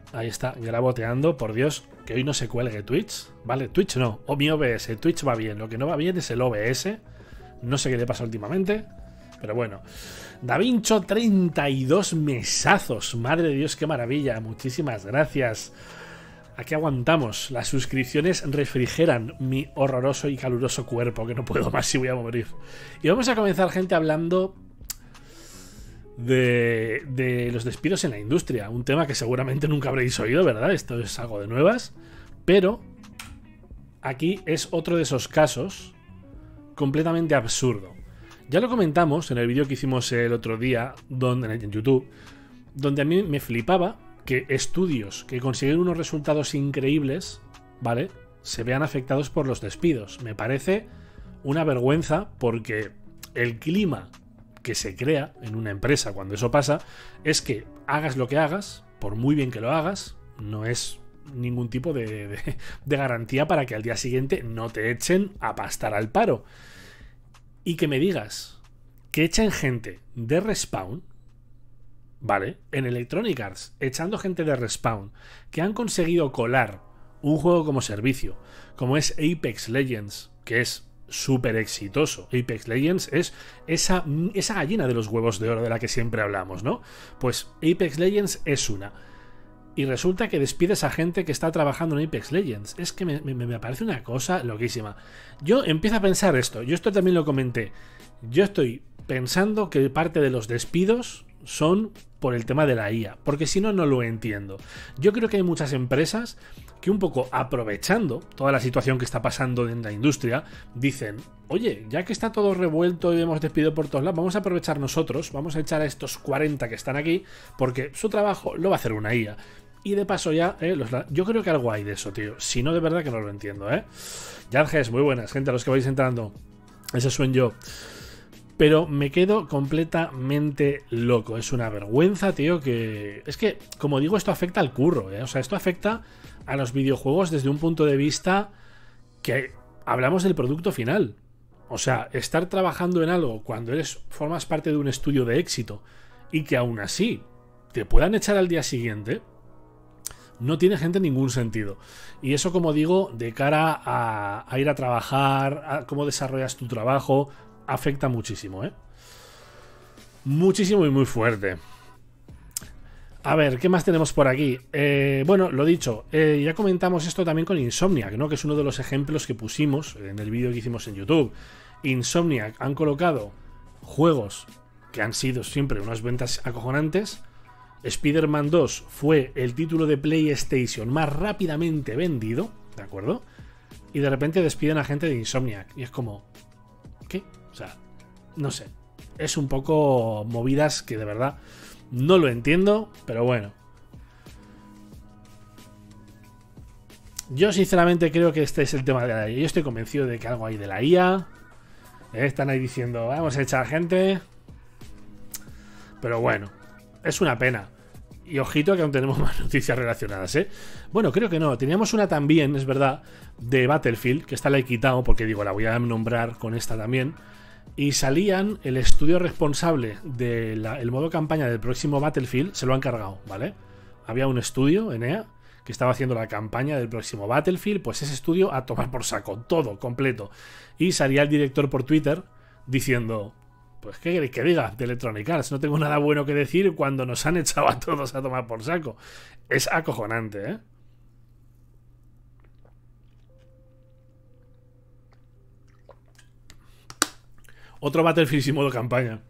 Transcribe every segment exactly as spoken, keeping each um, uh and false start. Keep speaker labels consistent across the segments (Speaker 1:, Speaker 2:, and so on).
Speaker 1: Ahí está, graboteando. Por Dios, que hoy no se cuelgue Twitch. Vale, Twitch no. O mi O B S. Twitch va bien. Lo que no va bien es el O B S. No sé qué le pasa últimamente. Pero bueno. Davincho, treinta y dos mesazos. Madre de Dios, qué maravilla. Muchísimas gracias. Aquí aguantamos. Las suscripciones refrigeran mi horroroso y caluroso cuerpo, que no puedo más si voy a morir. Y vamos a comenzar, gente, hablando de, de los despidos en la industria. Un tema que seguramente nunca habréis oído, ¿verdad? Esto es algo de nuevas. Pero aquí es otro de esos casos completamente absurdo. Ya lo comentamos en el vídeo que hicimos el otro día donde, en YouTube, donde a mí me flipaba que estudios que consiguen unos resultados increíbles, ¿vale?, se vean afectados por los despidos. Me parece una vergüenza, porque el clima que se crea en una empresa cuando eso pasa es que hagas lo que hagas, por muy bien que lo hagas, no es ningún tipo de, de, de garantía para que al día siguiente no te echen a pastar al paro. Y que me digas que echen gente de Respawn, ¿vale?, en Electronic Arts, echando gente de Respawn que han conseguido colar un juego como servicio, como es Apex Legends, que es súper exitoso. Apex Legends es esa, esa gallina de los huevos de oro de la que siempre hablamos, ¿no? Pues Apex Legends es una. Y resulta que despides a gente que está trabajando en Apex Legends. Es que me, me, me parece una cosa loquísima. Yo empiezo a pensar esto. Yo esto también lo comenté. Yo estoy pensando que parte de los despidos son por el tema de la I A, porque si no, no lo entiendo. Yo creo que hay muchas empresas que, un poco aprovechando toda la situación que está pasando en la industria, dicen: oye, ya que está todo revuelto y hemos despido por todos lados, vamos a aprovechar nosotros, vamos a echar a estos cuarenta que están aquí, porque su trabajo lo va a hacer una I A. Y de paso ya, eh, los, yo creo que algo hay de eso, tío. Si no, de verdad que no lo entiendo, ¿eh? Yarges, muy buenas, gente, a los que vais entrando. Ese soy yo. Pero me quedo completamente loco. Es una vergüenza, tío, que... Es que, como digo, esto afecta al curro, ¿eh? O sea, esto afecta a los videojuegos desde un punto de vista que hablamos del producto final. O sea, estar trabajando en algo cuando eres formas parte de un estudio de éxito y que aún así te puedan echar al día siguiente, no tiene, gente, ningún sentido. Y eso, como digo, de cara a, a ir a trabajar, a cómo desarrollas tu trabajo, afecta muchísimo, ¿eh? Muchísimo y muy fuerte. A ver, ¿qué más tenemos por aquí? Eh, bueno, lo dicho, eh, ya comentamos esto también con Insomniac, ¿no?, que es uno de los ejemplos que pusimos en el vídeo que hicimos en YouTube. Insomniac han colocado juegos que han sido siempre unas ventas acojonantes. Spider-Man dos fue el título de PlayStation más rápidamente vendido, ¿de acuerdo? Y de repente despiden a gente de Insomniac. Y es como... ¿qué? O sea, no sé. Es un poco movidas que de verdad no lo entiendo, pero bueno. Yo sinceramente creo que este es el tema de la I A. Yo estoy convencido de que algo hay de la I A. Están ahí diciendo, vamos a echar gente. Pero bueno, es una pena. Y ojito que aún tenemos más noticias relacionadas, ¿eh? Bueno, creo que no. Teníamos una también, es verdad, de Battlefield, que esta la he quitado porque digo, la voy a nombrar con esta también. Y salían el estudio responsable del modo campaña del próximo Battlefield, se lo han cargado, ¿vale? Había un estudio, N E A, que estaba haciendo la campaña del próximo Battlefield, pues ese estudio a tomar por saco, todo, completo. Y salía el director por Twitter diciendo... pues qué queréis que diga de Electronic Arts, no tengo nada bueno que decir cuando nos han echado a todos a tomar por saco. Es acojonante, ¿eh? Otro Battlefield sin modo campaña.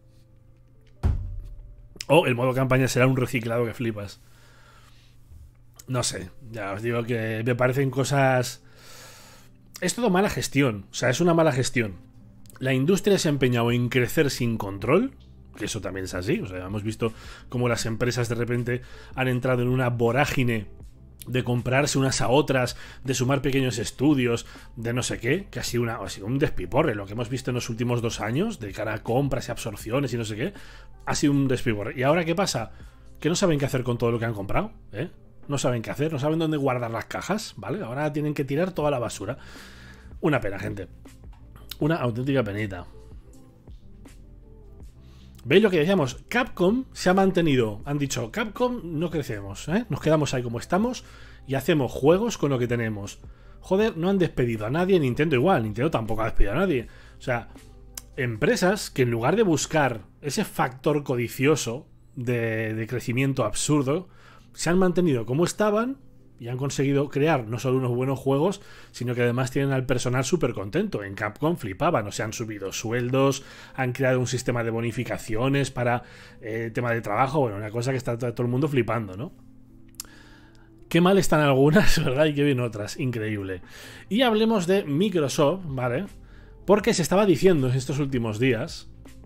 Speaker 1: O el modo campaña será un reciclado que flipas. No sé, ya os digo que me parecen cosas... Es todo mala gestión, o sea, es una mala gestión. La industria se ha empeñado en crecer sin control, que eso también es así. O sea, hemos visto cómo las empresas de repente han entrado en una vorágine de comprarse unas a otras, de sumar pequeños estudios, de no sé qué, que ha sido, una, ha sido un despiporre. Lo que hemos visto en los últimos dos años, de cara a compras y absorciones y no sé qué, ha sido un despiporre. ¿Y ahora qué pasa? Que no saben qué hacer con todo lo que han comprado, ¿eh? No saben qué hacer, no saben dónde guardar las cajas, ¿vale? Ahora tienen que tirar toda la basura. Una pena, gente. Una auténtica penita. ¿Veis lo que decíamos? Capcom se ha mantenido. Han dicho, Capcom no crecemos, ¿eh? Nos quedamos ahí como estamos y hacemos juegos con lo que tenemos. Joder, no han despedido a nadie. Nintendo igual, Nintendo tampoco ha despedido a nadie. O sea, empresas que en lugar de buscar ese factor codicioso de, de crecimiento absurdo, se han mantenido como estaban y han conseguido crear no solo unos buenos juegos, sino que además tienen al personal súper contento. En Capcom flipaban, o sea, han subido sueldos, han creado un sistema de bonificaciones para eh, tema de trabajo, bueno, una cosa que está todo el mundo flipando, ¿no? Qué mal están algunas, ¿verdad? Y qué bien otras, increíble. Y hablemos de Microsoft, ¿vale? Porque se estaba diciendo en estos últimos días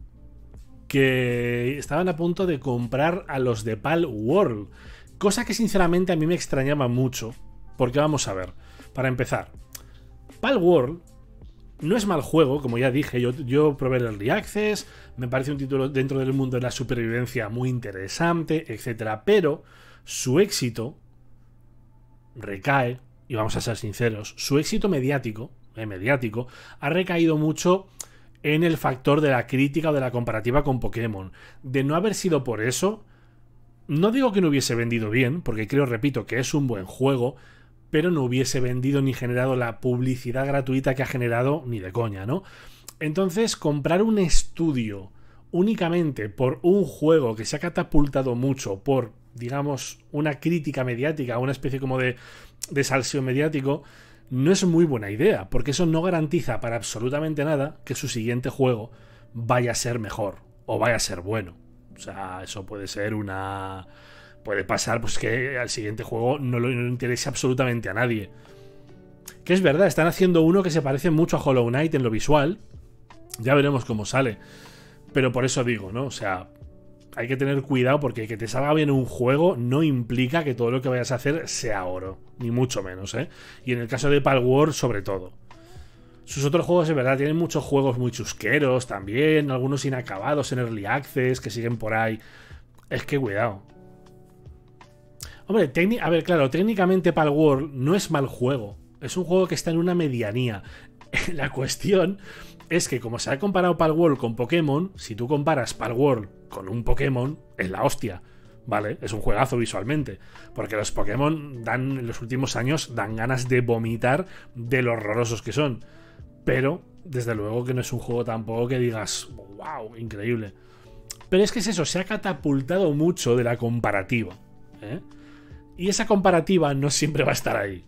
Speaker 1: que estaban a punto de comprar a los de Palworld. Cosa que sinceramente a mí me extrañaba mucho, porque vamos a ver, para empezar, Palworld no es mal juego, como ya dije, yo, yo probé el Early Access, me parece un título dentro del mundo de la supervivencia muy interesante, etcétera, pero su éxito recae, y vamos a ser sinceros, su éxito mediático, eh, mediático ha recaído mucho en el factor de la crítica o de la comparativa con Pokémon. De no haber sido por eso, no digo que no hubiese vendido bien, porque creo, repito, que es un buen juego, pero no hubiese vendido ni generado la publicidad gratuita que ha generado ni de coña, ¿no? Entonces, comprar un estudio únicamente por un juego que se ha catapultado mucho por, digamos, una crítica mediática, una especie como de, de salseo mediático, no es muy buena idea, porque eso no garantiza para absolutamente nada que su siguiente juego vaya a ser mejor o vaya a ser bueno. O sea, eso puede ser una... Puede pasar pues que al siguiente juego no le no interese absolutamente a nadie. Que es verdad, están haciendo uno que se parece mucho a Hollow Knight en lo visual. Ya veremos cómo sale. Pero por eso digo, ¿no? O sea, hay que tener cuidado porque que te salga bien un juego no implica que todo lo que vayas a hacer sea oro. Ni mucho menos, ¿eh? Y en el caso de Palworld, sobre todo. Sus otros juegos, de verdad, tienen muchos juegos muy chusqueros también, algunos inacabados en Early Access que siguen por ahí. Es que cuidado. Hombre, a ver, claro, técnicamente Palworld no es mal juego. Es un juego que está en una medianía. La cuestión es que como se ha comparado Palworld con Pokémon, si tú comparas Palworld con un Pokémon, es la hostia. ¿Vale? Es un juegazo visualmente. Porque los Pokémon dan, en los últimos años, dan ganas de vomitar de lo horrorosos que son. Pero, desde luego que no es un juego tampoco que digas, wow, increíble. Pero es que es eso, se ha catapultado mucho de la comparativa, ¿eh? Y esa comparativa no siempre va a estar ahí.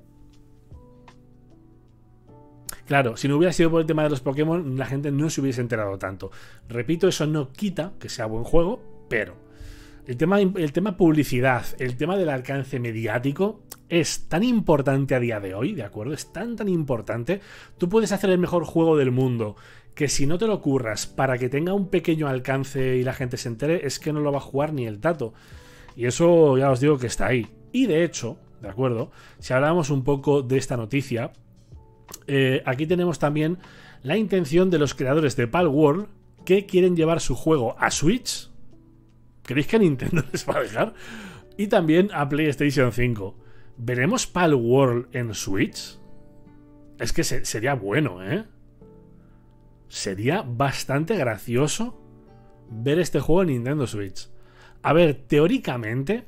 Speaker 1: Claro, si no hubiera sido por el tema de los Pokémon, la gente no se hubiese enterado tanto. Repito, eso no quita que sea buen juego, pero el tema, el tema publicidad, el tema del alcance mediático es tan importante a día de hoy, ¿de acuerdo? Es tan tan importante. Tú puedes hacer el mejor juego del mundo, que si no te lo curras para que tenga un pequeño alcance y la gente se entere, es que no lo va a jugar ni el tato. Y eso ya os digo que está ahí. Y de hecho, ¿de acuerdo? Si hablamos un poco de esta noticia, eh, aquí tenemos también la intención de los creadores de Palworld que quieren llevar su juego a Switch. ¿Creéis que a Nintendo les va a dejar? Y también a PlayStation cinco. ¿Veremos Palworld en Switch? Es que se sería bueno, ¿eh? Sería bastante gracioso ver este juego en Nintendo Switch. A ver, teóricamente,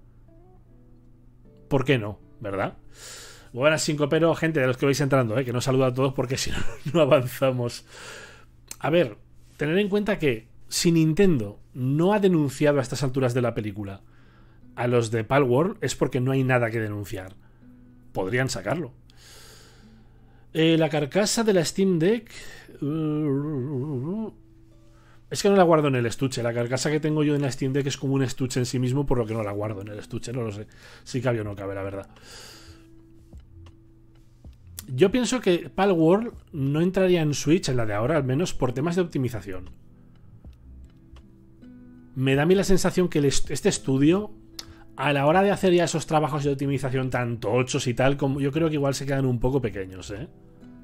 Speaker 1: ¿por qué no? ¿Verdad? Buenas, cinco, pero gente de los que vais entrando, ¿eh? Que no saludo a todos porque si no, no avanzamos. A ver, tener en cuenta que si Nintendo no ha denunciado a estas alturas de la película a los de Palworld, es porque no hay nada que denunciar. Podrían sacarlo. Eh, la carcasa de la Steam Deck... Uh, es que no la guardo en el estuche. La carcasa que tengo yo en la Steam Deck es como un estuche en sí mismo, por lo que no la guardo en el estuche. No lo sé. Si cabe o no cabe, la verdad. Yo pienso que Palworld no entraría en Switch, en la de ahora, al menos por temas de optimización. Me da a mí la sensación que este estudio, a la hora de hacer ya esos trabajos de optimización tan tochos y tal, como yo creo que igual se quedan un poco pequeños, ¿eh?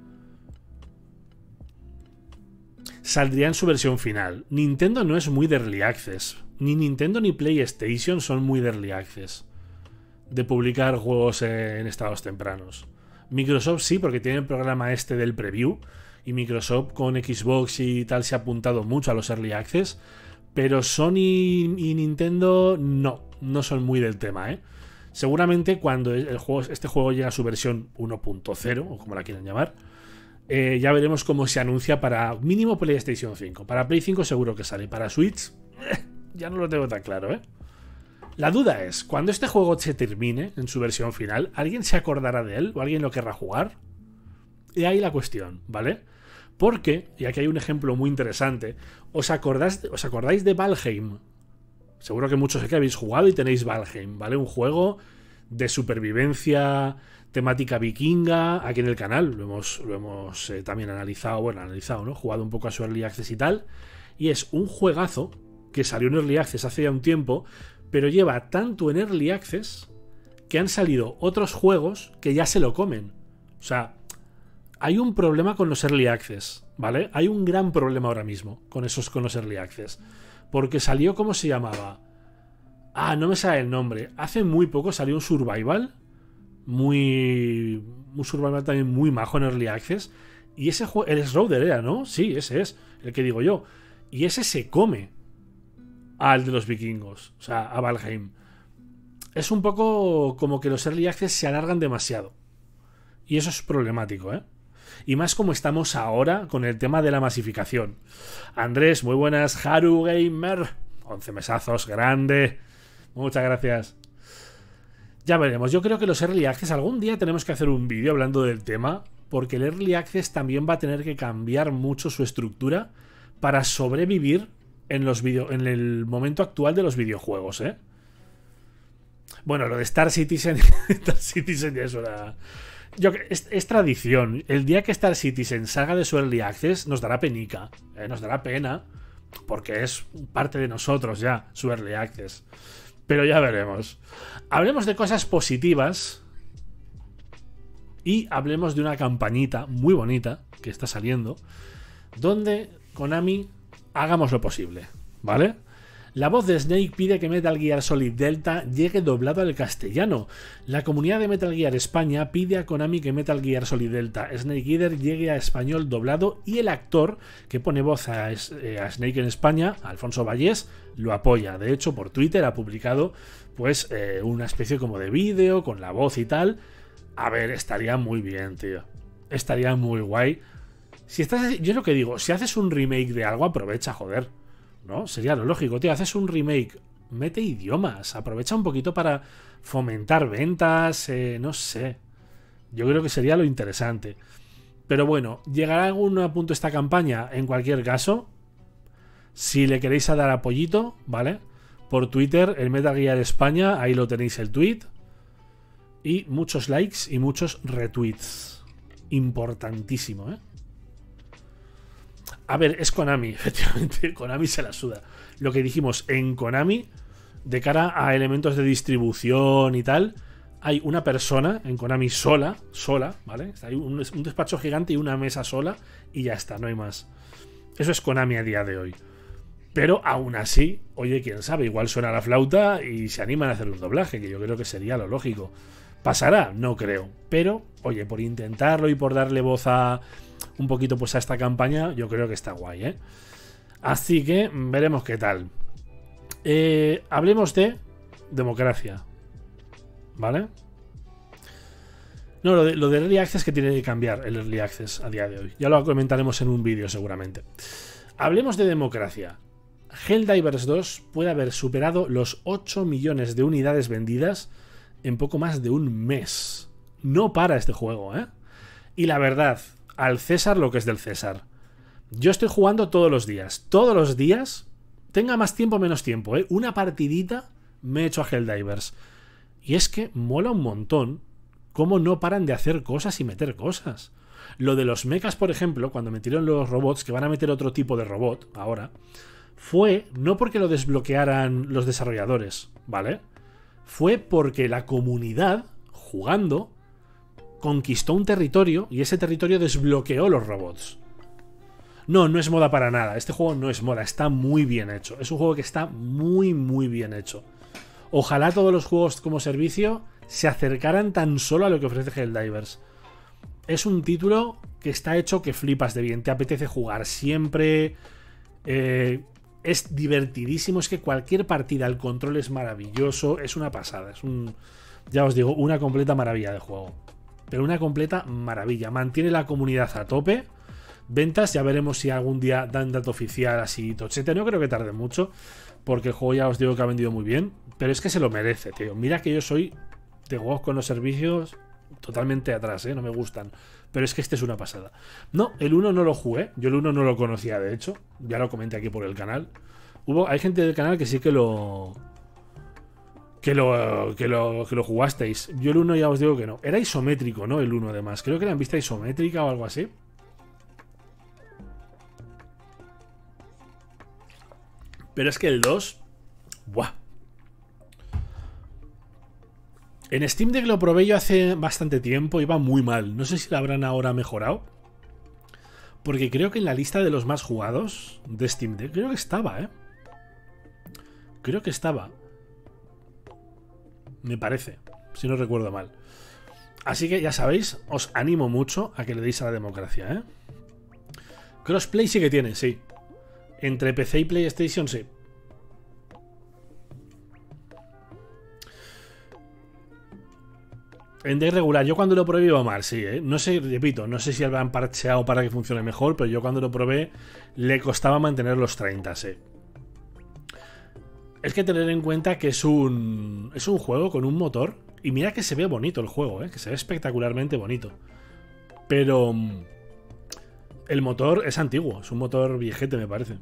Speaker 1: Saldría en su versión final. Nintendo no es muy de Early Access. Ni Nintendo ni PlayStation son muy de Early Access. De publicar juegos en estados tempranos. Microsoft sí, porque tiene el programa este del preview. Y Microsoft con Xbox y tal se ha apuntado mucho a los Early Access. Pero Sony y Nintendo no, no son muy del tema, ¿eh? Seguramente cuando el juego, este juego llegue a su versión uno punto cero, o como la quieran llamar, eh, ya veremos cómo se anuncia para mínimo PlayStation cinco. Para Play cinco seguro que sale. Para Switch, eh, ya no lo tengo tan claro, ¿eh? La duda es, cuando este juego se termine en su versión final, ¿alguien se acordará de él o alguien lo querrá jugar? Y ahí la cuestión, ¿vale? Porque, y aquí hay un ejemplo muy interesante, ¿os acordáis, ¿os acordáis de Valheim? Seguro que muchos sé que habéis jugado y tenéis Valheim, ¿vale? Un juego de supervivencia temática vikinga, aquí en el canal, lo hemos, lo hemos eh, también analizado, bueno, analizado, ¿no? Jugado un poco a su Early Access y tal, y es un juegazo que salió en Early Access hace ya un tiempo, pero lleva tanto en Early Access que han salido otros juegos que ya se lo comen. O sea, hay un problema con los Early Access, ¿vale? Hay un gran problema ahora mismo con esos, con los Early Access. Porque salió, ¿cómo se llamaba? Ah, no me sale el nombre. Hace muy poco salió un Survival. Muy... Un Survival también muy majo en Early Access. Y ese juego... El Shrouder era, ¿no? Sí, ese es. El que digo yo. Y ese se come al de los vikingos. O sea, a Valheim. Es un poco como que los Early Access se alargan demasiado. Y eso es problemático, ¿eh? Y más como estamos ahora con el tema de la masificación. Andrés, muy buenas. Haru Gamer, once mesazos, grande. Muchas gracias. Ya veremos. Yo creo que los Early Access algún día tenemos que hacer un vídeo hablando del tema, porque el Early Access también va a tener que cambiar mucho su estructura para sobrevivir en, los video, en el momento actual de los videojuegos, ¿eh? Bueno, lo de Star Citizen... Star Citizen ya es una... Yo, es, es tradición. El día que Star Citizen salga de su Early Access nos dará penica, ¿eh? Nos dará pena, porque es parte de nosotros ya, su Early Access. Pero ya veremos. Hablemos de cosas positivas y hablemos de una campañita muy bonita que está saliendo, donde Konami hagamos lo posible, ¿vale? La voz de Snake pide que Metal Gear Solid Delta llegue doblado al castellano. La comunidad de Metal Gear España pide a Konami que Metal Gear Solid Delta Snake Eater llegue a español doblado, y el actor que pone voz a, eh, a Snake en España, Alfonso Vallés, lo apoya. De hecho, por Twitter ha publicado pues eh, una especie como de vídeo con la voz y tal. A ver, estaría muy bien, tío. Estaría muy guay. Si estás, yo es lo que digo, si haces un remake de algo, aprovecha, joder. ¿No? Sería lo lógico, tío. Haces un remake, mete idiomas, aprovecha un poquito para fomentar ventas, eh, no sé. Yo creo que sería lo interesante. Pero bueno, llegará a algún punto esta campaña. En cualquier caso, si le queréis dar apoyito, ¿vale? Por Twitter, el Metal Gear España, ahí lo tenéis el tweet. Y muchos likes y muchos retweets. Importantísimo, ¿eh? A ver, es Konami, efectivamente. Konami se la suda. Lo que dijimos, en Konami, de cara a elementos de distribución y tal, hay una persona en Konami sola, sola, ¿vale? Hay un, un despacho gigante y una mesa sola y ya está, no hay más. Eso es Konami a día de hoy. Pero aún así, oye, quién sabe, igual suena la flauta y se animan a hacer un doblaje, que yo creo que sería lo lógico. ¿Pasará? No creo. Pero, oye, por intentarlo y por darle voz a un poquito pues a esta campaña, yo creo que está guay, ¿eh? Así que veremos qué tal. Eh, hablemos de democracia, ¿vale? No, lo de, lo de Early Access, que tiene que cambiar el Early Access a día de hoy. Ya lo comentaremos en un vídeo seguramente. Hablemos de democracia. Helldivers dos puede haber superado los ocho millones de unidades vendidas en poco más de un mes. No para este juego, ¿eh? Y la verdad, al César lo que es del César. Yo estoy jugando todos los días. Todos los días, tenga más tiempo o menos tiempo, ¿eh? Una partidita me he hecho a Helldivers. Y es que mola un montón cómo no paran de hacer cosas y meter cosas. Lo de los mechas, por ejemplo, cuando metieron los robots, que van a meter otro tipo de robot ahora, fue no porque lo desbloquearan los desarrolladores, ¿vale? Fue porque la comunidad, jugando, conquistó un territorio y ese territorio desbloqueó los robots. No, no es moda para nada. Este juego no es moda, está muy bien hecho. Es un juego que está muy, muy bien hecho. Ojalá todos los juegos como servicio se acercaran tan solo a lo que ofrece Helldivers. Es un título que está hecho que flipas de bien. Te apetece jugar siempre. Eh, Es divertidísimo, es que cualquier partida, el control es maravilloso, es una pasada, es un, ya os digo, una completa maravilla de juego. Pero una completa maravilla, mantiene la comunidad a tope. Ventas, ya veremos si algún día dan dato oficial así tochete, no creo que tarde mucho, porque el juego ya os digo que ha vendido muy bien, pero es que se lo merece, tío. Mira que yo soy de juegos con los servicios totalmente atrás, ¿eh? No me gustan. Pero es que este es una pasada. No, el uno no lo jugué. Yo el uno no lo conocía, de hecho. Ya lo comenté aquí por el canal. Hubo, hay gente del canal que sí que lo... Que lo, que lo, que lo jugasteis. Yo el uno ya os digo que no. Era isométrico, ¿no? El uno además. Creo que era en vista isométrica o algo así. Pero es que el dos... ¡Buah! En Steam Deck lo probé yo hace bastante tiempo, iba muy mal. No sé si lo habrán ahora mejorado. Porque creo que en la lista de los más jugados de Steam Deck, creo que estaba, ¿eh? Creo que estaba. Me parece, si no recuerdo mal. Así que ya sabéis, os animo mucho a que le deis a la democracia, ¿eh? Crossplay sí que tiene, sí. Entre P C y PlayStation, sí. En Deck regular, yo cuando lo probé iba mal, sí, ¿eh? No sé, repito, no sé si lo han parcheado para que funcione mejor, pero yo cuando lo probé le costaba mantener los treinta, sí. Es que tener en cuenta que es un, es un juego con un motor, y mira que se ve bonito el juego, ¿eh? Que se ve espectacularmente bonito. Pero el motor es antiguo, es un motor viejete, me parece.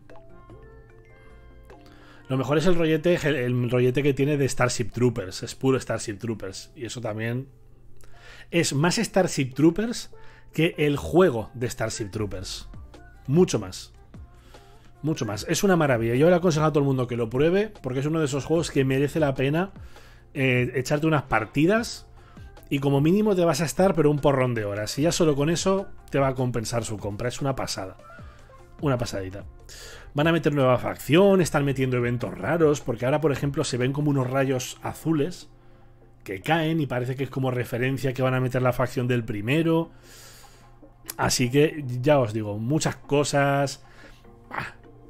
Speaker 1: Lo mejor es el rollete, el rollete que tiene de Starship Troopers, es puro Starship Troopers, y eso también... Es más Starship Troopers que el juego de Starship Troopers. Mucho más. Mucho más. Es una maravilla. Yo le aconsejo a todo el mundo que lo pruebe, porque es uno de esos juegos que merece la pena eh, echarte unas partidas y como mínimo te vas a estar pero un porrón de horas. Y ya solo con eso te va a compensar su compra. Es una pasada. Una pasadita. Van a meter nueva facción, están metiendo eventos raros, porque ahora, por ejemplo, se ven como unos rayos azules que caen y parece que es como referencia que van a meter la facción del primero. Así que ya os digo, muchas cosas. Ah.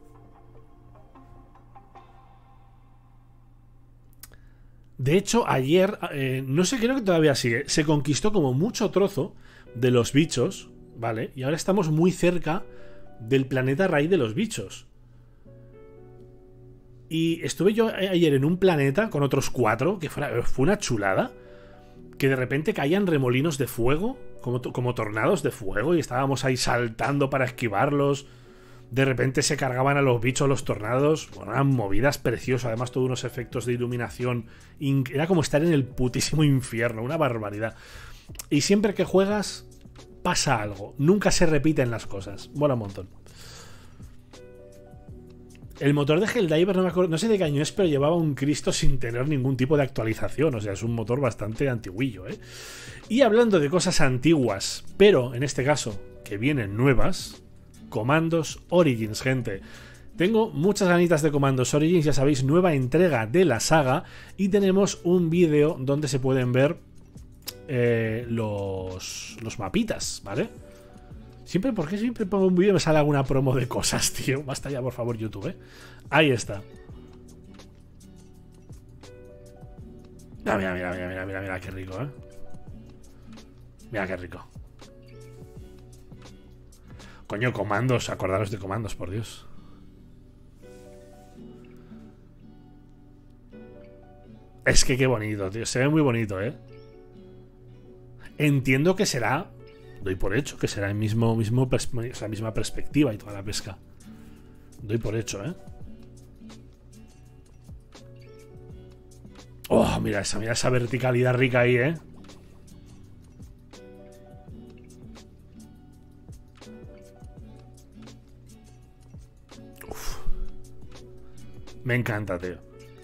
Speaker 1: De hecho, ayer, eh, no sé, creo que todavía sigue, se conquistó como mucho trozo de los bichos, ¿vale? Y ahora estamos muy cerca del planeta raíz de los bichos. Y estuve yo ayer en un planeta con otros cuatro, que fue, fue una chulada, que de repente caían remolinos de fuego, como, como tornados de fuego, y estábamos ahí saltando para esquivarlos. De repente se cargaban a los bichos los tornados. Bueno, eran movidas preciosas, además todos unos efectos de iluminación. Era como estar en el putísimo infierno, una barbaridad. Y siempre que juegas pasa algo, nunca se repiten las cosas. Mola un montón. El motor de Helldiver, no me acuerdo, no sé de qué año es, pero llevaba un Cristo sin tener ningún tipo de actualización. O sea, es un motor bastante antiguillo, ¿eh? Y hablando de cosas antiguas, pero en este caso que vienen nuevas, Commandos Origins, gente. Tengo muchas ganitas de Commandos Origins, ya sabéis, nueva entrega de la saga. Y tenemos un vídeo donde se pueden ver eh, los, los mapitas, ¿vale? Siempre, ¿por qué siempre pongo un vídeo y me sale alguna promo de cosas, tío? Basta ya, por favor, YouTube, ¿eh? Ahí está. Mira, mira, mira, mira, mira, mira, mira, qué rico, ¿eh? Mira qué rico. Coño, Comandos, acordaros de Comandos, por Dios. Es que qué bonito, tío. Se ve muy bonito, ¿eh? Entiendo que será... Doy por hecho que será el mismo, mismo o sea, misma perspectiva y toda la pesca. Doy por hecho, ¿eh? Oh, mira esa, mira esa verticalidad rica ahí, ¿eh? Uf. Me encanta, tío.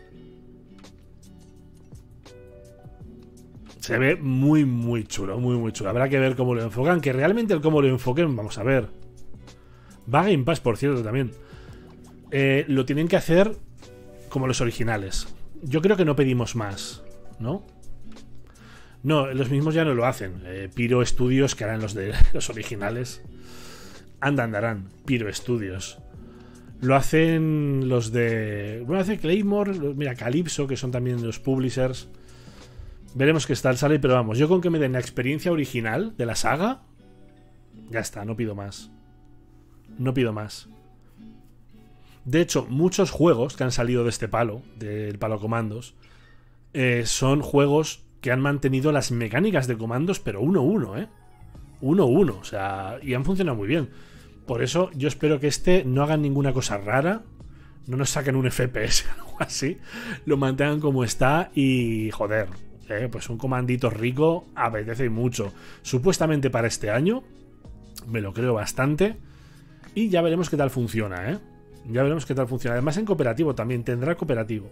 Speaker 1: Se ve muy, muy chulo, muy, muy chulo. Habrá que ver cómo lo enfocan, que realmente el cómo lo enfoquen, vamos a ver. Va a Game Pass, por cierto, también. Eh, lo tienen que hacer como los originales. Yo creo que no pedimos más, ¿no? No, los mismos ya no lo hacen. Eh, Pyro Studios, que harán los de los originales. Anda, andarán. Pyro Studios. Lo hacen los de... Bueno, hace Claymore, mira, Calypso, que son también los publishers. Veremos qué tal sale, pero vamos, yo con que me den la experiencia original de la saga, ya está, no pido más. No pido más. De hecho, muchos juegos que han salido de este palo, del palo comandos, eh, son juegos que han mantenido las mecánicas de comandos, pero uno a uno, ¿eh? uno a uno, o sea, y han funcionado muy bien. Por eso yo espero que este no hagan ninguna cosa rara, no nos saquen un F P S o algo así, lo mantengan como está y, joder, eh, pues un comandito rico apetece mucho. Supuestamente para este año, me lo creo bastante, y ya veremos qué tal funciona, ¿eh? Ya veremos qué tal funciona. Además en cooperativo también, tendrá cooperativo.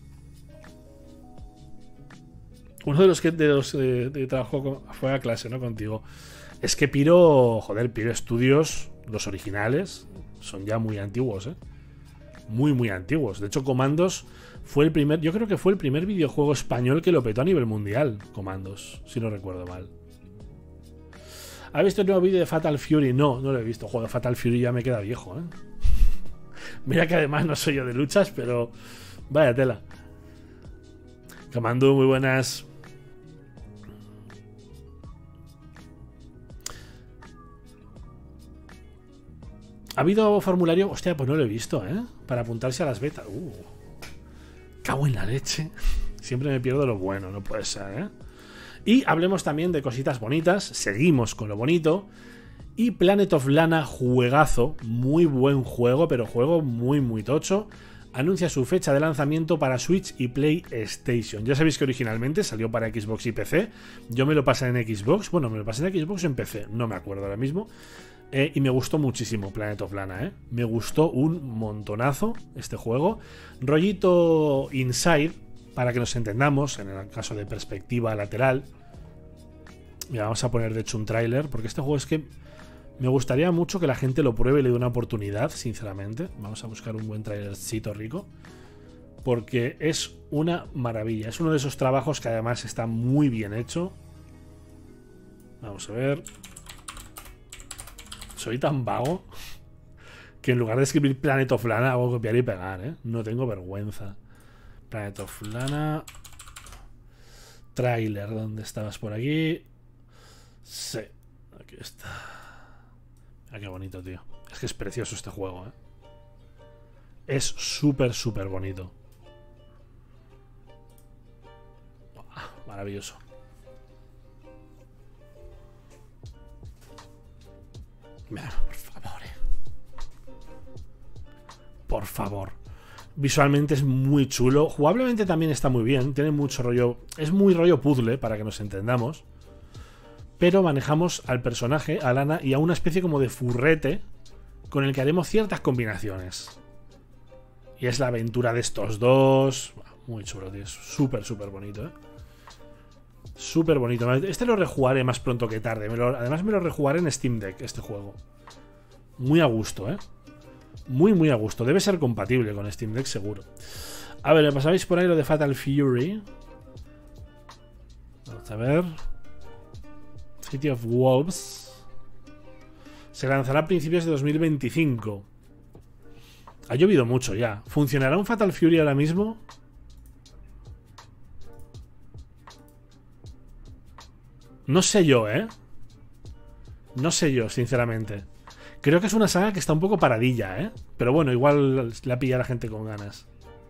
Speaker 1: Uno de los que de los, eh, de trabajo fue a clase, ¿no? Contigo. Es que Piro, joder, Piro Studios, los originales, son ya muy antiguos, ¿eh? Muy, muy antiguos. De hecho, Comandos fue el primer... Yo creo que fue el primer videojuego español que lo petó a nivel mundial. Comandos, si no recuerdo mal. ¿Ha visto el nuevo vídeo de Fatal Fury? No, no lo he visto. Joder, Fatal Fury ya me queda viejo, ¿eh? Mira que además no soy yo de luchas, pero... Vaya tela. Comando, muy buenas. ¿Ha habido formulario? Hostia, pues no lo he visto, ¿eh? Para apuntarse a las betas. Uh, cago en la leche. Siempre me pierdo lo bueno, no puede ser, ¿eh? Y hablemos también de cositas bonitas. Seguimos con lo bonito. Y Planet of Lana, juegazo. Muy buen juego, pero juego muy, muy tocho. Anuncia su fecha de lanzamiento para Switch y PlayStation. Ya sabéis que originalmente salió para Xbox y P C. Yo me lo pasé en Xbox. Bueno, me lo pasé en Xbox o en P C. No me acuerdo ahora mismo. Eh, y me gustó muchísimo Planet of Lana, ¿eh? Me gustó un montonazo este juego. Rollito Inside, para que nos entendamos, en el caso de perspectiva lateral. Mira, vamos a poner de hecho un tráiler, porque este juego es que me gustaría mucho que la gente lo pruebe y le dé una oportunidad, sinceramente. Vamos a buscar un buen tráilercito rico, porque es una maravilla. Es uno de esos trabajos que además está muy bien hecho. Vamos a ver... Soy tan vago que en lugar de escribir Planet of Lana hago copiar y pegar, ¿eh? No tengo vergüenza. Planet of Lana. Trailer, ¿dónde estabas? Por aquí. Sí, aquí está. Ah, qué bonito, tío. Es que es precioso este juego, ¿eh? Es súper, súper bonito. Maravilloso. Por favor, eh. Por favor. Visualmente es muy chulo. Jugablemente también está muy bien. Tiene mucho rollo. Es muy rollo puzzle, para que nos entendamos. Pero manejamos al personaje, a Lana, y a una especie como de furrete con el que haremos ciertas combinaciones. Y es la aventura de estos dos. Muy chulo, tío. Es súper, súper bonito, eh. Súper bonito. Este lo rejugaré más pronto que tarde. Me lo, además me lo rejugaré en Steam Deck, este juego. Muy a gusto, ¿eh? Muy, muy a gusto. Debe ser compatible con Steam Deck, seguro. A ver, ¿me pasáis por ahí lo de Fatal Fury? Vamos a ver. City of Wolves. Se lanzará a principios de dos mil veinticinco. Ha llovido mucho ya. ¿Funcionará un Fatal Fury ahora mismo? No sé yo, ¿eh? No sé yo, sinceramente. Creo que es una saga que está un poco paradilla, ¿eh? Pero bueno, igual la pilla la gente con ganas.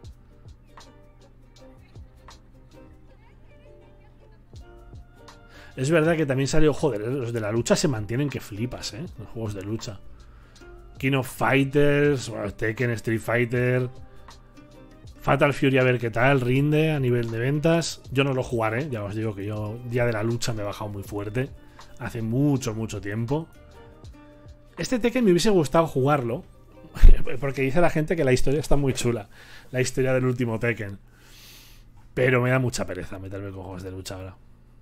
Speaker 1: Es verdad que también salió... Joder, los de la lucha se mantienen que flipas, ¿eh? Los juegos de lucha. King of Fighters, bueno, Tekken, Street Fighter... Fatal Fury, a ver qué tal, rinde a nivel de ventas. Yo no lo jugaré, ya os digo que yo día de la lucha me he bajado muy fuerte. Hace mucho, mucho tiempo. Este Tekken me hubiese gustado jugarlo, porque dice la gente que la historia está muy chula. La historia del último Tekken. Pero me da mucha pereza meterme con juegos de lucha ahora.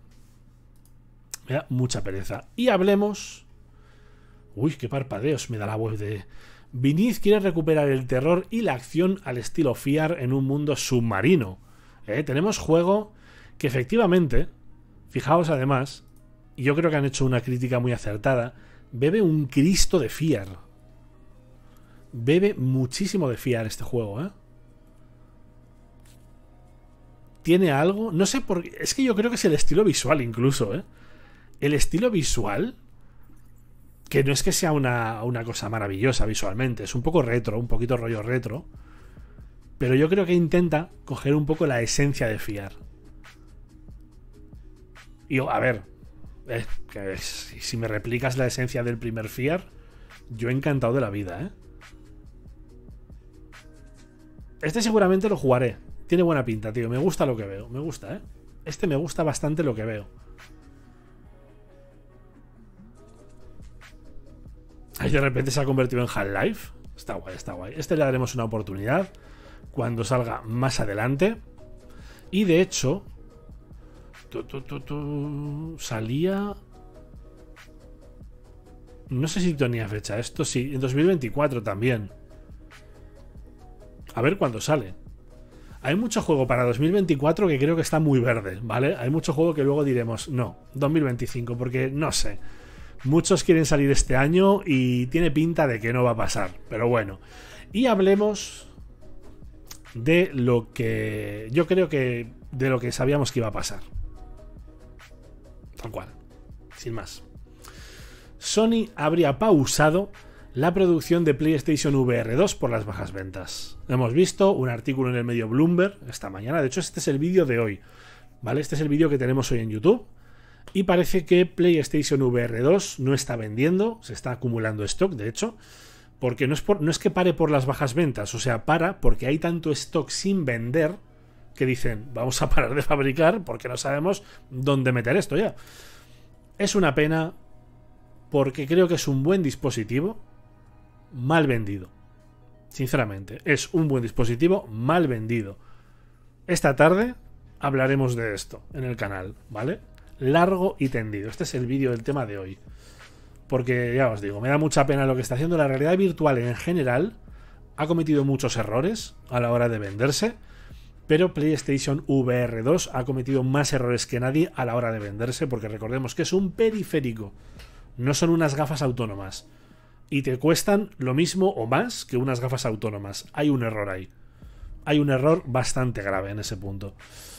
Speaker 1: Me da mucha pereza. Y hablemos... Uy, qué parpadeos me da la web de... Vinith quiere recuperar el terror y la acción al estilo Fear en un mundo submarino. ¿Eh? Tenemos juego que efectivamente, fijaos además, y yo creo que han hecho una crítica muy acertada, bebe un Cristo de Fear. Bebe muchísimo de Fear este juego, ¿eh? Tiene algo, no sé por qué, es que yo creo que es el estilo visual incluso, ¿eh? El estilo visual, que no es que sea una, una cosa maravillosa visualmente, es un poco retro, un poquito rollo retro, pero yo creo que intenta coger un poco la esencia de Fear. Y a ver, eh, que si me replicas la esencia del primer Fear, yo encantado de la vida, ¿eh? Este seguramente lo jugaré. Tiene buena pinta, tío. Me gusta lo que veo. Me gusta, ¿eh? Este me gusta bastante lo que veo. Ahí de repente se ha convertido en Half-Life. Está guay, está guay. Este le daremos una oportunidad cuando salga más adelante. Y de hecho, tu, tu, tu, tu, salía... No sé si tenía fecha. Esto sí, en dos mil veinticuatro también. A ver cuándo sale. Hay mucho juego para dos mil veinticuatro que creo que está muy verde, ¿vale? Hay mucho juego que luego diremos, no, dos mil veinticinco, porque no sé. Muchos quieren salir este año y tiene pinta de que no va a pasar, pero bueno. Y hablemos de lo que yo creo que de lo que sabíamos que iba a pasar. Tal cual, sin más. Sony habría pausado la producción de PlayStation V R dos por las bajas ventas. Hemos visto un artículo en el medio Bloomberg esta mañana. De hecho, este es el vídeo de hoy, ¿vale? Este es el vídeo que tenemos hoy en YouTube. Y parece que PlayStation V R dos no está vendiendo, se está acumulando stock, de hecho, porque no es, por, no es que pare por las bajas ventas, o sea, para porque hay tanto stock sin vender que dicen, vamos a parar de fabricar porque no sabemos dónde meter esto ya. Es una pena porque creo que es un buen dispositivo mal vendido. Sinceramente, es un buen dispositivo mal vendido. Esta tarde hablaremos de esto en el canal, ¿vale? Largo y tendido. Este es el vídeo del tema de hoy. Porque ya os digo, me da mucha pena lo que está haciendo la realidad virtual en general. Ha cometido muchos errores a la hora de venderse, pero PlayStation V R dos ha cometido más errores que nadie a la hora de venderse, porque recordemos que es un periférico, no son unas gafas autónomas. Y te cuestan lo mismo o más que unas gafas autónomas. Hay un error ahí. Hay un error bastante grave en ese punto.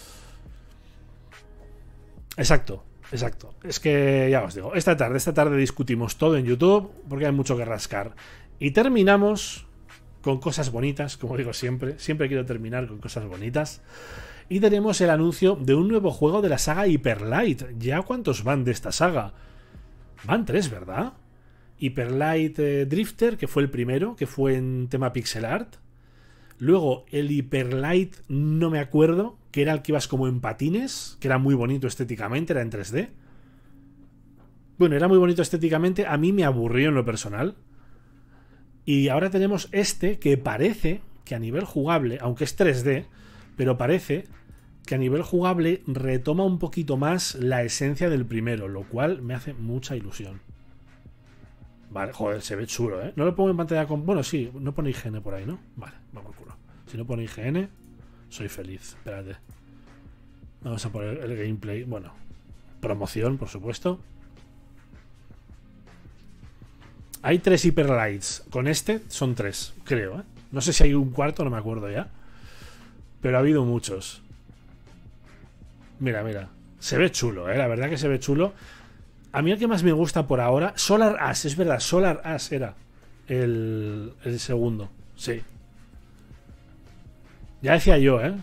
Speaker 1: Exacto, exacto. Es que ya os digo, esta tarde, esta tarde discutimos todo en YouTube porque hay mucho que rascar. Y terminamos con cosas bonitas, como digo siempre. Siempre quiero terminar con cosas bonitas. Y tenemos el anuncio de un nuevo juego de la saga Hyper Light. ¿Ya cuántos van de esta saga? Van tres, ¿verdad? Hyper Light eh, Drifter, que fue el primero, que fue en tema pixel art. Luego el Hyper Light, no me acuerdo, que era el que ibas como en patines, que era muy bonito estéticamente, era en tres D. Bueno, era muy bonito estéticamente, a mí me aburrió en lo personal. Y ahora tenemos este que parece que a nivel jugable, aunque es tres D, pero parece que a nivel jugable retoma un poquito más la esencia del primero, lo cual me hace mucha ilusión. Vale, joder, se ve chulo, ¿eh? No lo pongo en pantalla con... Bueno, sí, no pone I G N por ahí, ¿no? Vale, vamos por culo. Si no pone I G N, soy feliz. Espérate. Vamos a poner el gameplay. Bueno, promoción, por supuesto. Hay tres Hyper Lights. Con este son tres, creo, ¿eh? No sé si hay un cuarto, no me acuerdo ya. Pero ha habido muchos. Mira, mira. Se ve chulo, ¿eh? La verdad que se ve chulo. A mí el que más me gusta por ahora... Solar Ash, es verdad. Solar Ash era el, el segundo. Sí. Ya decía yo, ¿eh?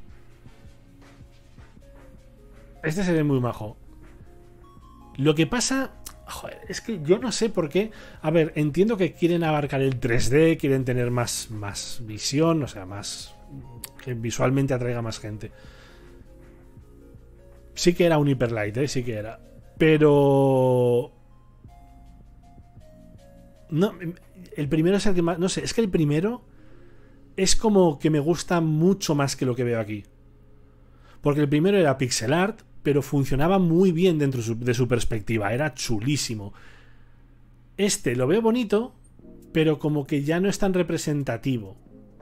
Speaker 1: Este se ve muy majo. Lo que pasa... Joder, es que yo no sé por qué... A ver, entiendo que quieren abarcar el tres D, quieren tener más, más visión, o sea, más... que visualmente atraiga más gente. Sí que era un Hyper Light, ¿eh? Sí que era. Pero... No, el primero es el que más... No sé, es que el primero es como que me gusta mucho más que lo que veo aquí. Porque el primero era pixel art, pero funcionaba muy bien dentro de su perspectiva. Era chulísimo. Este lo veo bonito, pero como que ya no es tan representativo.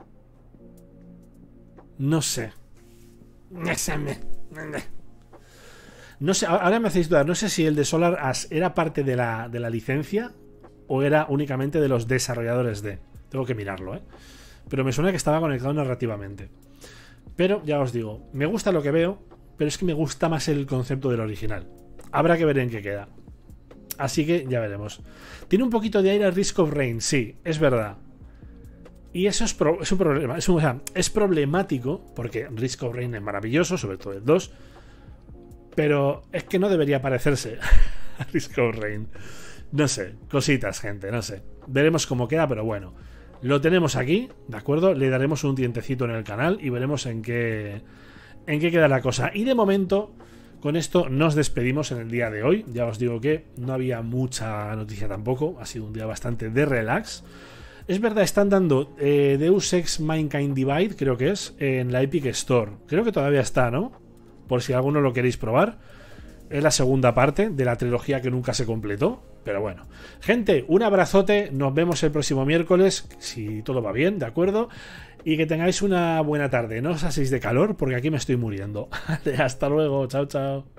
Speaker 1: No sé. No sé, ahora me hacéis dudar. No sé si el de Solar Ash era parte de la, de la licencia o era únicamente de los desarrolladores de... Tengo que mirarlo, ¿eh? Pero me suena que estaba conectado narrativamente. Pero ya os digo, me gusta lo que veo, pero es que me gusta más el concepto del original. Habrá que ver en qué queda. Así que ya veremos. Tiene un poquito de aire a Risk of Rain, sí, es verdad. Y eso es, pro, es un problema. Es, un, o sea, es problemático, porque Risk of Rain es maravilloso, sobre todo el dos. Pero es que no debería parecerse a Risk of Rain. No sé, cositas, gente, no sé. Veremos cómo queda, pero bueno. Lo tenemos aquí, ¿de acuerdo? Le daremos un tientecito en el canal y veremos en qué, en qué queda la cosa. Y de momento, con esto nos despedimos en el día de hoy. Ya os digo que no había mucha noticia tampoco. Ha sido un día bastante de relax. Es verdad, están dando eh, Deus Ex Mankind Divide, creo que es, en la Epic Store. Creo que todavía está, ¿no? Por si alguno lo queréis probar. Es la segunda parte de la trilogía que nunca se completó. Pero bueno. Gente, un abrazote. Nos vemos el próximo miércoles, si todo va bien, ¿de acuerdo? Y que tengáis una buena tarde. No os aséis de calor, porque aquí me estoy muriendo. Hasta luego. Chao, chao.